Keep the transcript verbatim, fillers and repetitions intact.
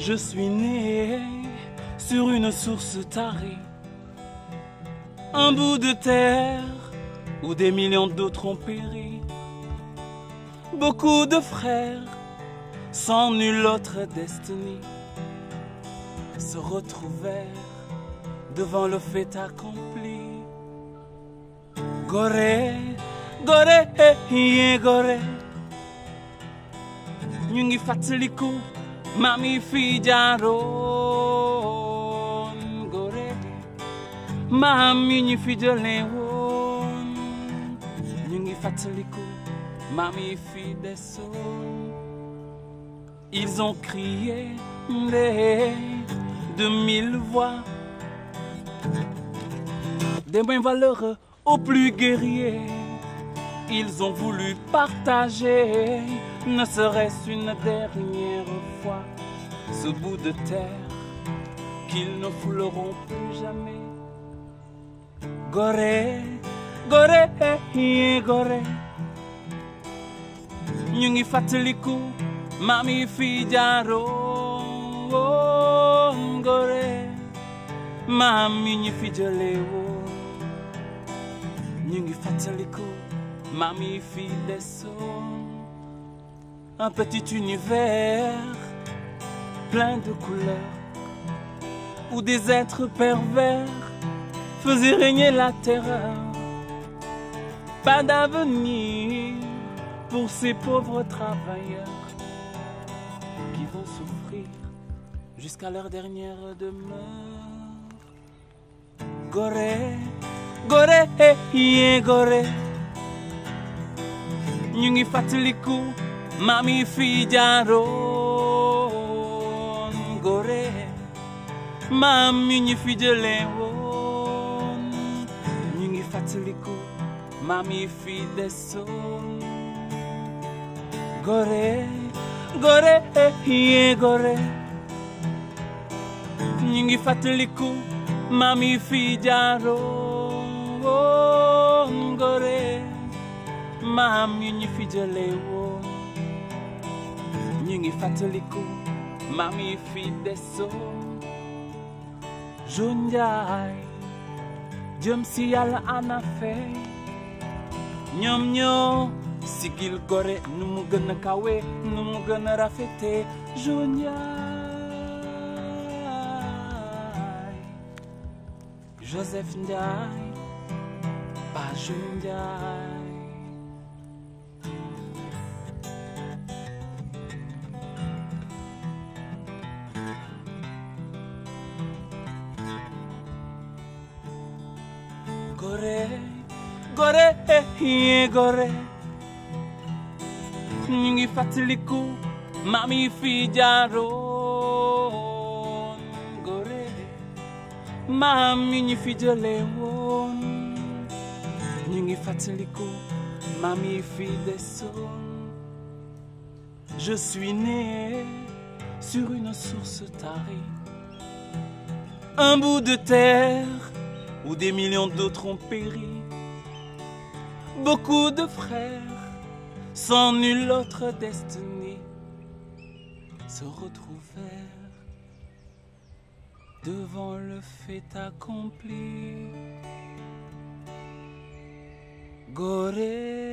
Je suis né sur une source tarée, un bout de terre où des millions d'autres ont péri. Beaucoup de frères, sans nulle autre destinée, se retrouvèrent devant le fait accompli. Gorée, Gorée, yeah, Gorée. Ñu ngi fàttaliku mami fi jaaroon Gorée, mami ñu fi jëlee woon. Ñu ngi fàttaliku mami fi desoon. Ils ont crié de mille voix, des mains valeureux aux plus guerriers. Ils ont voulu partager, ne serait-ce une dernière fois, ce bout de terre qu'ils ne fouleront plus jamais. Gorée, Gorée, yeah, Gorée. Ñu ngi fàttaliku mami fi jaaroon Gorée, mami ñu fi jëlee woon. Ñu ngi fàttaliku mami fi desoon. Un petit univers plein de couleurs où des êtres pervers faisaient régner la terreur. Pas d'avenir pour ces pauvres travailleurs qui vont souffrir jusqu'à leur dernière demeure. Gorée, Gorée, yeah, Gorée. Ñu ngi fàttaliku mami fi jaaroon Gorée, mami ñu fi jëlee woon. Ñu ngi fàttaliku mami fi desoon. Gorée, Gorée, yeah, Gorée. Ñu ngi fàttaliku mami fi jaaroon Gorée, mami ñu fi jëlee woon. Ñu ngi fàttaliku mami fi desoon. Jonjaay jëm si yàlla ana fey, ñoom ñoo sigil Gorée nu mu gën a kawe, nu mu gën a rafete. Jonjaay Joseph Ndiaye, pas Jonjaay. Gorée, Gorée, yeah, Gorée. Ñu ngi fàttaliku mami fi jaaroon Gorée, mami ñu fi jëlee woon. Ñu ngi fàttaliku mami fi desoon. Je suis né sur une source tarée, un bout de terre où des millions d'autres ont péri. Beaucoup de frères, sans nulle autre destinée, se retrouvèrent devant le fait accompli. Gorée.